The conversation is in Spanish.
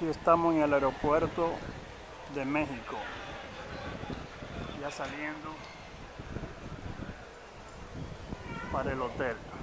Aquí estamos en el aeropuerto de México, ya saliendo para el hotel.